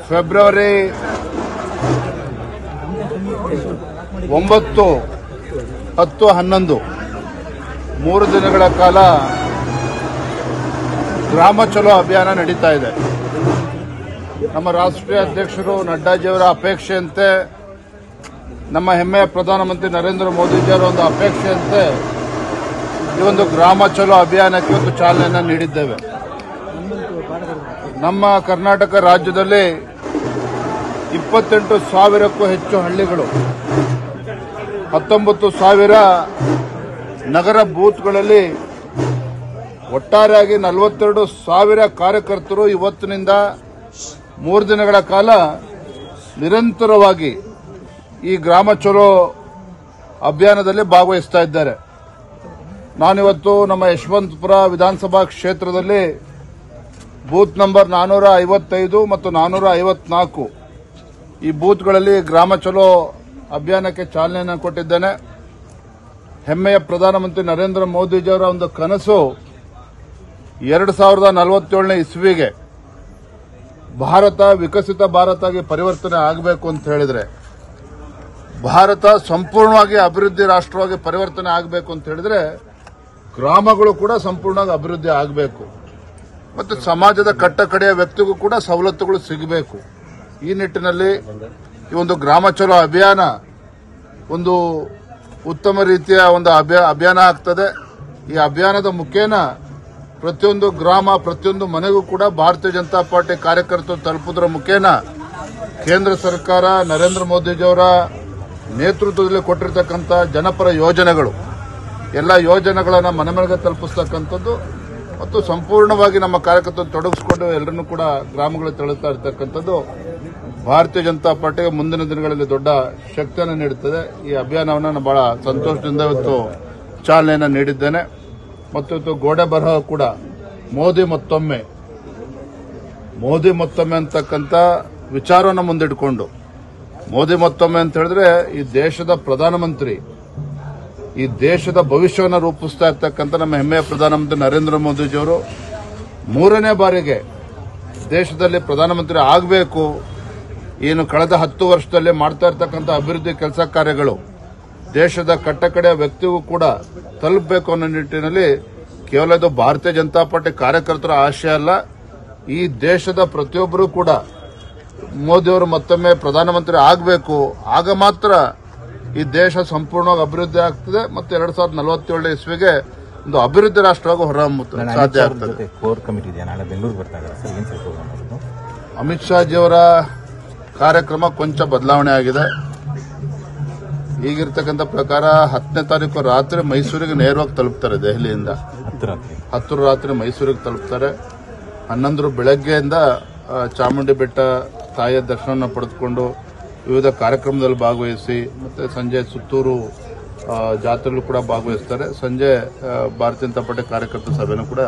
February 9, 10, 11 3 ದಿನಗಳ ಕಾಲ ಗ್ರಾಮ ಚಲೋ ಅಭಿಯಾನ ನಡೀತಾ ಇದೆ. ನಮ್ಮ ರಾಷ್ಟ್ರೀಯ ಅಧ್ಯಕ್ಷರು ನಡ್ಡಾಜಿಯವರ ಅಪೇಕ್ಷೆಯಂತೆ, ನಮ್ಮ ಹೆಮ್ಮೆಯ ಪ್ರಧಾನಮಂತ್ರಿ ನರೇಂದ್ರ ಮೋದಿಜಿಯವರ ಒಂದು ಅಪೇಕ್ಷೆಯಂತೆ ಈ ಒಂದು ಗ್ರಾಮ ಚಲೋ ಅಭಿಯಾನಕ್ಕೆ ಒಂದು ಚಾಲನೆಯನ್ನು ನೀಡಿದ್ದೇವೆ. ನಮ್ಮ ಕರ್ನಾಟಕ ರಾಜ್ಯದಲ್ಲಿ 28,000ಕ್ಕೂ ಹೆಚ್ಚು ಹಳ್ಳಿಗಳು, 19,000 ನಗರ ಬೂತ್ಗಳಲ್ಲಿ ಒಟ್ಟಾರೆಯಾಗಿ 42,000 ಕಾರ್ಯಕರ್ತರು ಇವತ್ತಿನಿಂದ 3 ದಿನಗಳ ಕಾಲ ನಿರಂತರವಾಗಿ ಈ ಗ್ರಾಮ ಚಲೋ ಅಭಿಯಾನದಲ್ಲಿ ಭಾಗವಹಿಸ್ತಾ ಇದ್ದಾರೆ. ನಾನಿವತ್ತು ನಮ್ಮ ಯಶವಂತಪುರ ವಿಧಾನಸಭಾ ಕ್ಷೇತ್ರದಲ್ಲಿ ಬೂತ್ ನಂಬರ್ 455 ಮತ್ತು 454 ಈ ಬೂತ್ಗಳಲ್ಲಿ ಗ್ರಾಮ ಚಲೋ ಅಭಿಯಾನಕ್ಕೆ ಚಾಲನೆಯನ್ನು ಕೊಟ್ಟಿದ್ದೇನೆ. ಹೆಮ್ಮೆಯ ಪ್ರಧಾನಮಂತ್ರಿ ನರೇಂದ್ರ ಮೋದಿಜಿಯವರ ಒಂದು ಕನಸು 2047ನೇ ಇಸ್ವಿಗೆ ಭಾರತ ವಿಕಸಿತ ಭಾರತ ಆಗಿ ಪರಿವರ್ತನೆ ಆಗಬೇಕು ಅಂತ ಹೇಳಿದ್ರೆ, ಭಾರತ ಸಂಪೂರ್ಣವಾಗಿ ಅಭಿವೃದ್ಧಿ ರಾಷ್ಟ್ರವಾಗಿ ಪರಿವರ್ತನೆ ಆಗಬೇಕು ಅಂತ ಹೇಳಿದ್ರೆ ಗ್ರಾಮಗಳು ಕೂಡ ಸಂಪೂರ್ಣವಾಗಿ ಅಭಿವೃದ್ಧಿ ಆಗಬೇಕು ಮತ್ತು ಸಮಾಜದ ಕಟ್ಟಕಡೆಯ ವ್ಯಕ್ತಿಗೂ ಕೂಡ ಸವಲತ್ತುಗಳು ಸಿಗಬೇಕು. ಈ ನಿಟ್ಟಿನಲ್ಲಿ ಈ ಒಂದು ಗ್ರಾಮ ಚಲೋ ಅಭಿಯಾನ ಒಂದು ಉತ್ತಮ ರೀತಿಯ ಒಂದು ಅಭಿಯಾನ ಆಗ್ತದೆ. ಈ ಅಭಿಯಾನದ ಮುಖೇನ ಪ್ರತಿಯೊಂದು ಗ್ರಾಮ, ಪ್ರತಿಯೊಂದು ಮನೆಗೂ ಕೂಡ ಭಾರತೀಯ ಜನತಾ ಪಾರ್ಟಿ ಕಾರ್ಯಕರ್ತರು ತಲುಪುವುದರ ಮುಖೇನ ಕೇಂದ್ರ ಸರ್ಕಾರ ನರೇಂದ್ರ ಮೋದಿಜಿಯವರ ನೇತೃತ್ವದಲ್ಲಿ ಕೊಟ್ಟಿರತಕ್ಕಂಥ ಜನಪರ ಯೋಜನೆಗಳು, ಎಲ್ಲ ಯೋಜನೆಗಳನ್ನು ಮನೆ ಮನೆಗೆ ತಲುಪಿಸ್ತಕ್ಕಂಥದ್ದು ಮತ್ತು ಸಂಪೂರ್ಣವಾಗಿ ನಮ್ಮ ಕಾರ್ಯಕರ್ತರು ತೊಡಗಿಸಿಕೊಂಡು ಎಲ್ಲರನ್ನೂ ಕೂಡ ಗ್ರಾಮಗಳಿಗೆ ತಳ್ಳುತ್ತಾ ಇರತಕ್ಕಂಥದ್ದು ಭಾರತೀಯ ಜನತಾ ಪಾರ್ಟಿಗೆ ಮುಂದಿನ ದಿನಗಳಲ್ಲಿ ದೊಡ್ಡ ಶಕ್ತಿಯನ್ನು ನೀಡುತ್ತದೆ. ಈ ಅಭಿಯಾನವನ್ನು ನಾನು ಬಹಳ ಸಂತೋಷದಿಂದ ಇವತ್ತು ಚಾಲನೆಯನ್ನು ನೀಡಿದ್ದೇನೆ. ಮತ್ತು ಇವತ್ತು ಗೋಡೆ ಬರಹ ಕೂಡ ಮೋದಿ ಮತ್ತೊಮ್ಮೆ ಅಂತಕ್ಕಂಥ ವಿಚಾರವನ್ನು ಮುಂದಿಟ್ಟುಕೊಂಡು, ಮೋದಿ ಮತ್ತೊಮ್ಮೆ ಅಂತ ಹೇಳಿದ್ರೆ ಈ ದೇಶದ ಪ್ರಧಾನಮಂತ್ರಿ, ಈ ದೇಶದ ಭವಿಷ್ಯವನ್ನು ರೂಪಿಸ್ತಾ ಇರ್ತಕ್ಕಂಥ ನಮ್ಮ ಹೆಮ್ಮೆಯ ಪ್ರಧಾನಮಂತ್ರಿ ನರೇಂದ್ರ ಮೋದಿಜಿಯವರು 3ನೇ ಬಾರಿಗೆ ದೇಶದಲ್ಲಿ ಪ್ರಧಾನಮಂತ್ರಿ ಆಗಬೇಕು. ಏನು ಕಳೆದ 10 ವರ್ಷದಲ್ಲಿ ಮಾಡ್ತಾ ಇರ್ತಕ್ಕಂಥ ಅಭಿವೃದ್ಧಿ ಕೆಲಸ ಕಾರ್ಯಗಳು ದೇಶದ ಕಟ್ಟಕಡೆಯ ವ್ಯಕ್ತಿಗೂ ಕೂಡ ತಲುಪಬೇಕು ಅನ್ನೋ ನಿಟ್ಟಿನಲ್ಲಿ ಕೇವಲ ಇದು ಭಾರತೀಯ ಜನತಾ ಪಾರ್ಟಿ ಕಾರ್ಯಕರ್ತರ ಆಶಯ ಅಲ್ಲ, ಈ ದೇಶದ ಪ್ರತಿಯೊಬ್ಬರೂ ಕೂಡ ಮೋದಿಯವರು ಮತ್ತೊಮ್ಮೆ ಪ್ರಧಾನಮಂತ್ರಿ ಆಗಬೇಕು. ಆಗ ಮಾತ್ರ ಈ ದೇಶ ಸಂಪೂರ್ಣವಾಗಿ ಅಭಿವೃದ್ಧಿ ಆಗ್ತದೆ ಮತ್ತು 2047 ಇಸ್ವಿಗೆ ಒಂದು ಅಭಿವೃದ್ಧಿ ರಾಷ್ಟ್ರವಾಗಿ ಹೊರಹೊಮ್ಮುತ್ತದೆ ಸಾಧ್ಯ ಆಗ್ತದೆ. ಅಮಿತ್ ಶಾ ಜಿಯವರ ಕಾರ್ಯಕ್ರಮ ಕೊಂಚ ಬದಲಾವಣೆ ಆಗಿದೆ. ಈಗಿರ್ತಕ್ಕಂಥ ಪ್ರಕಾರ 10ನೇ ತಾರೀಕು ರಾತ್ರಿ ಮೈಸೂರಿಗೆ ನೇರವಾಗಿ ತಲುಪ್ತಾರೆ. ದೆಹಲಿಯಿಂದ 10 ರಾತ್ರಿ ಮೈಸೂರಿಗೆ ತಲುಪ್ತಾರೆ. 11 ಬೆಳಗ್ಗೆಯಿಂದ ಚಾಮುಂಡಿ ಬೆಟ್ಟ ತಾಯಿಯ ದರ್ಶನವನ್ನು ಪಡೆದುಕೊಂಡು ವಿವಿಧ ಕಾರ್ಯಕ್ರಮದಲ್ಲಿ ಭಾಗವಹಿಸಿ ಮತ್ತೆ ಸಂಜೆ ಸುತ್ತೂರು ಜಾತ್ರೆಯಲ್ಲೂ ಕೂಡ ಭಾಗವಹಿಸ್ತಾರೆ. ಸಂಜೆ ಭಾರತೀಯ ಜನತಾ ಪಾರ್ಟಿ ಕಾರ್ಯಕರ್ತರ ಸಭೆನೂ ಕೂಡ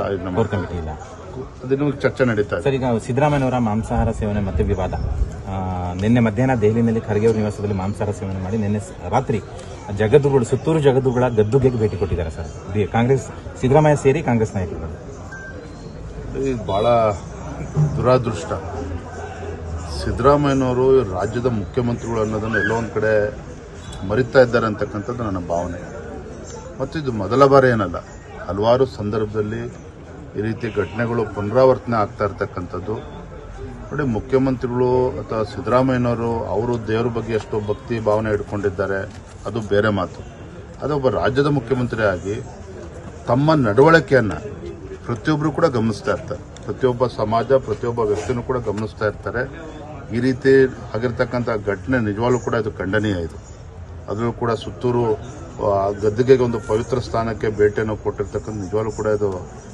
ಅದನ್ನು ಚರ್ಚೆ ನಡೀತಾ ಇದೆ. ಸರ್, ಈಗ ಸಿದ್ದರಾಮಯ್ಯವರ ಮಾಂಸಾಹಾರ ಸೇವನೆ ಮತ್ತೆ ವಿವಾದ. ನಿನ್ನೆ ಮಧ್ಯಾಹ್ನ ದೆಹಲಿಯಲ್ಲಿ ಖರ್ಗೆ ಅವರ ನಿವಾಸದಲ್ಲಿ ಮಾಂಸಾಹಾರ ಸೇವನೆ ಮಾಡಿ ನಿನ್ನೆ ರಾತ್ರಿ ಜಗದ್ಗುರುಗಳು, ಸುತ್ತೂರು ಜಗದ್ಗುರುಗಳ ಗದ್ದುಗೆಗೆ ಭೇಟಿ ಕೊಟ್ಟಿದ್ದಾರೆ. ಸರ್, ಕಾಂಗ್ರೆಸ್ ಸಿದ್ದರಾಮಯ್ಯ ಸೇರಿ ಕಾಂಗ್ರೆಸ್ ನಾಯಕರು. ಇದು ಬಹಳ ದುರಾದೃಷ್ಟ. ಸಿದ್ದರಾಮಯ್ಯನವರು ರಾಜ್ಯದ ಮುಖ್ಯಮಂತ್ರಿಗಳು ಅನ್ನೋದನ್ನು ಎಲ್ಲೋ ಒಂದು ಕಡೆ ಮರಿತಾ ಇದ್ದಾರೆ ಅಂತಕ್ಕಂಥದ್ದು ನನ್ನ ಭಾವನೆ. ಮತ್ತು ಇದು ಮೊದಲ ಬಾರಿ ಏನಲ್ಲ, ಹಲವಾರು ಸಂದರ್ಭದಲ್ಲಿ ಈ ರೀತಿ ಘಟನೆಗಳು ಪುನರಾವರ್ತನೆ ಆಗ್ತಾ ಇರ್ತಕ್ಕಂಥದ್ದು. ನೋಡಿ, ಮುಖ್ಯಮಂತ್ರಿಗಳು ಅಥವಾ ಸಿದ್ದರಾಮಯ್ಯನವರು ಅವರು ದೇವರ ಬಗ್ಗೆ ಎಷ್ಟು ಭಕ್ತಿ ಭಾವನೆ ಇಟ್ಕೊಂಡಿದ್ದಾರೆ ಅದು ಬೇರೆ ಮಾತು. ಅದೊಬ್ಬ ರಾಜ್ಯದ ಮುಖ್ಯಮಂತ್ರಿ ಆಗಿ ತಮ್ಮ ನಡವಳಿಕೆಯನ್ನು ಪ್ರತಿಯೊಬ್ಬರು ಕೂಡ ಗಮನಿಸ್ತಾ ಇರ್ತಾರೆ. ಪ್ರತಿಯೊಬ್ಬ ಸಮಾಜ, ಪ್ರತಿಯೊಬ್ಬ ವ್ಯಕ್ತಿನೂ ಕೂಡ ಗಮನಿಸ್ತಾ ಇರ್ತಾರೆ. ಈ ರೀತಿ ಆಗಿರ್ತಕ್ಕಂಥ ಘಟನೆ ನಿಜವಾಗ್ಲೂ ಕೂಡ ಇದು ಖಂಡನೀಯ. ಅದರಲ್ಲೂ ಕೂಡ ಸುತ್ತೂರು ಗದ್ದುಗೆಗೆ ಒಂದು ಪವಿತ್ರ ಸ್ಥಾನಕ್ಕೆ ಭೇಟಿಯನ್ನು ಕೊಟ್ಟಿರ್ತಕ್ಕಂಥ ನಿಜವಾಗ್ಲೂ ಕೂಡ ಇದು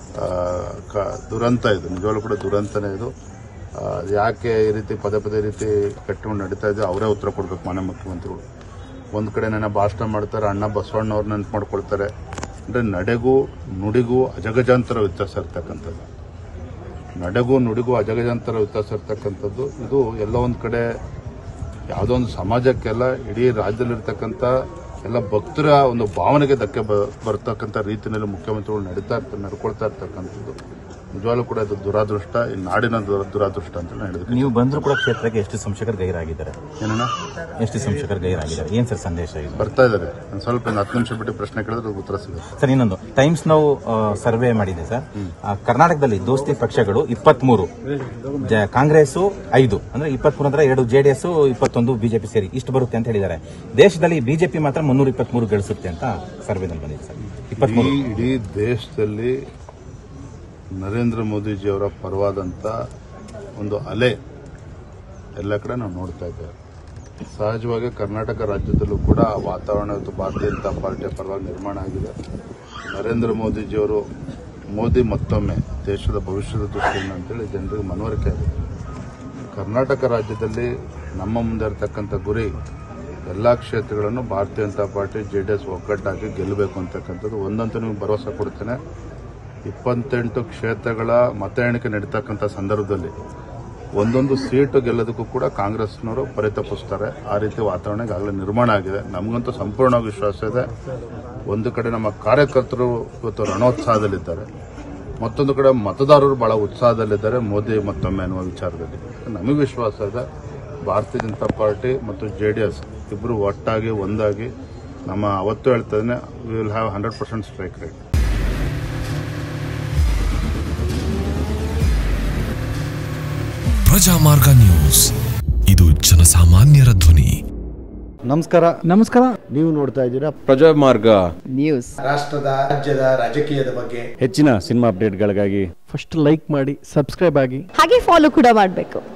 ದುರಂತ. ಇದು ನಿಜವಾಗ್ಲೂ ಕೂಡ ದುರಂತನೇ. ಇದು ಯಾಕೆ ಈ ರೀತಿ ಪದೇ ಪದೇ ಈ ರೀತಿ ಘಟನೆಗಳು ನಡೀತಾ ಇದೆ ಅವರೇ ಉತ್ತರ ಕೊಡಬೇಕು. ಮಾನ್ಯ ಮುಖ್ಯಮಂತ್ರಿಗಳು ಒಂದು ಕಡೆ ನನ್ನ ಭಾಷಣ ಮಾಡ್ತಾರೆ, ಅಣ್ಣ ಬಸವಣ್ಣವ್ರು ನೆನಪು ಮಾಡ್ಕೊಳ್ತಾರೆ. ಅಂದರೆ ನಡೆಗೂ ನುಡಿಗೂ ಅಜಗಜಾಂತರ ವ್ಯತ್ಯಾಸ ಇರ್ತಕ್ಕಂಥದ್ದು. ನಡೆಗೂ ನುಡಿಗೂ ಅಜಗಜಾಂತರ ವ್ಯತ್ಯಾಸ ಇರ್ತಕ್ಕಂಥದ್ದು. ಇದು ಎಲ್ಲ ಒಂದು ಕಡೆ ಯಾವುದೋ ಒಂದು ಸಮಾಜಕ್ಕೆಲ್ಲ ಇಡೀ ರಾಜ್ಯದಲ್ಲಿರ್ತಕ್ಕಂಥ ಎಲ್ಲ ಭಕ್ತರ ಒಂದು ಭಾವನೆಗೆ ಧಕ್ಕೆ ಬರ್ತಕ್ಕಂಥ ರೀತಿಯಲ್ಲಿ ಮುಖ್ಯಮಂತ್ರಿಗಳು ನಡ್ಕೊಳ್ತಾ ಇರ್ತಕ್ಕಂಥದ್ದು ನಿಜವಾಗ್ಲೂ ಕೂಡ ಇದು ದುರಾದೃಷ್ಟ, ಈ ನಾಡಿನ ದುರಾದೃಷ್ಟ ಅಂತ ನಾನು ಹೇಳಿದೆ. ನೀವು ಬಂದರೂ ಕೂಡ ಕ್ಷೇತ್ರಕ್ಕೆ ಎಷ್ಟು ಸಂಶಕರು ಗೈರಾಗಿದ್ದಾರೆ? ಏನಣ್ಣ? ಎಷ್ಟು ಸಂಶಕರು ಗೈರಾಗಿದ್ದಾರೆ? ಏನ್ ಸರ್ ಸಂದೇಶ ಇದು? ಬರ್ತಾ ಇದ್ದಾರೆ. ಒಂದು ಸ್ವಲ್ಪ 10 ನಿಮಿಷ ಬಿಟ್ಟು ಪ್ರಶ್ನೆ ಕೇಳಿದ್ರೆ ಉತ್ತರ ಸಿಗುತ್ತೆ. ಸರ್, ಇನ್ನೊಂದು ಟೈಮ್ಸ್ ನಾವು ಸರ್ವೆ ಮಾಡಿದೆ ಸರ್. ಕರ್ನಾಟಕದಲ್ಲಿ ದೋಸ್ತಿ ಪಕ್ಷಗಳು 23, ಕಾಂಗ್ರೆಸ್ 5, ಅಂದ್ರೆ 23 ಅಂದ್ರೆ 2 JDS, 21 ಬಿಜೆಪಿ ಸೇರಿ ಇಷ್ಟು ಬರುತ್ತೆ ಅಂತ ಹೇಳಿದ್ದಾರೆ. ದೇಶದಲ್ಲಿ ಬಿಜೆಪಿ ಮಾತ್ರ 323 ಗಳಿಸುತ್ತೆ ಅಂತ ಸರ್ವೆದಲ್ಲಿ ಬಂದಿದೆ ಸರ್. 23 ಇಡೀ ದೇಶದಲ್ಲಿ ನರೇಂದ್ರ ಮೋದಿಜಿಯವರ ಪರವಾದಂಥ ಒಂದು ಅಲೆ ಎಲ್ಲ ಕಡೆ ನಾವು ನೋಡ್ತಾ ಇದ್ದೇವೆ. ಸಹಜವಾಗಿ ಕರ್ನಾಟಕ ರಾಜ್ಯದಲ್ಲೂ ಕೂಡ ಆ ವಾತಾವರಣ ಇವತ್ತು ಭಾರತೀಯ ಜನತಾ ಪಾರ್ಟಿಯ ಪರವಾಗಿ ನಿರ್ಮಾಣ ಆಗಿದೆ. ನರೇಂದ್ರ ಮೋದಿಜಿಯವರು ಮೋದಿ ಮತ್ತೊಮ್ಮೆ ದೇಶದ ಭವಿಷ್ಯದ ದೃಷ್ಟಿಯಿಂದ ಅಂತೇಳಿ ಜನರಿಗೆ ಮನವರಿಕೆ ಆಗಿದೆ. ಕರ್ನಾಟಕ ರಾಜ್ಯದಲ್ಲಿ ನಮ್ಮ ಮುಂದೆ ಇರತಕ್ಕಂಥ ಗುರಿ ಎಲ್ಲ ಕ್ಷೇತ್ರಗಳನ್ನು ಭಾರತೀಯ ಜನತಾ ಪಾರ್ಟಿ JDS ಒಗ್ಗಟ್ಟಾಗಿ ಗೆಲ್ಲಬೇಕು ಅಂತಕ್ಕಂಥದ್ದು. ಒಂದಂತೂ ನಿಮಗೆ ಭರವಸೆ ಕೊಡ್ತೇನೆ, 28 ಕ್ಷೇತ್ರಗಳ ಮತ ಎಣಿಕೆ ನಡೀತಕ್ಕಂಥ ಸಂದರ್ಭದಲ್ಲಿ ಒಂದೊಂದು ಸೀಟು ಗೆಲ್ಲೋದಕ್ಕೂ ಕೂಡ ಕಾಂಗ್ರೆಸ್ನವರು ಪರಿತಪಿಸ್ತಾರೆ. ಆ ರೀತಿ ವಾತಾವರಣ ಈಗಾಗಲೇ ನಿರ್ಮಾಣ ಆಗಿದೆ. ನಮಗಂತೂ ಸಂಪೂರ್ಣವಾಗಿ ವಿಶ್ವಾಸ ಇದೆ. ಒಂದು ಕಡೆ ನಮ್ಮ ಕಾರ್ಯಕರ್ತರು ಇವತ್ತು ರಣೋತ್ಸಾಹದಲ್ಲಿದ್ದಾರೆ, ಮತ್ತೊಂದು ಕಡೆ ಮತದಾರರು ಬಹಳ ಉತ್ಸಾಹದಲ್ಲಿದ್ದಾರೆ ಮೋದಿ ಮತ್ತೊಮ್ಮೆ ಅನ್ನುವ ವಿಚಾರದಲ್ಲಿ. ನಮಗೆ ವಿಶ್ವಾಸ ಇದೆ, ಭಾರತೀಯ ಜನತಾ ಪಾರ್ಟಿ ಮತ್ತು JDS ಇಬ್ಬರು ಒಟ್ಟಾಗಿ ಒಂದಾಗಿ ನಮ್ಮ ಅವತ್ತು ಹೇಳ್ತಾ ಇದ್ದೇನೆ, we will have 100% strike rate. Prajamarga news, ಇದು ಜನಸಾಮಾನ್ಯರ ಧ್ವನಿ. ನಮಸ್ಕಾರ. ನೀವು ನೋಡ್ತಾ ಇದ್ದೀರಾ ಪ್ರಜಾಮಾರ್ಗ ನ್ಯೂಸ್. ರಾಷ್ಟ್ರದ ರಾಜ್ಯದ ರಾಜಕೀಯದ ಬಗ್ಗೆ ಹೆಚ್ಚಿನ ಸಿನಿಮಾ ಅಪ್ಡೇಟ್ಗಳಿಗಾಗಿ ಫಸ್ಟ್ ಲೈಕ್ ಮಾಡಿ, ಸಬ್ಸ್ಕ್ರೈಬ್ ಆಗಿ, ಹಾಗೆ ಫಾಲೋ ಕೂಡ ಮಾಡಬೇಕು.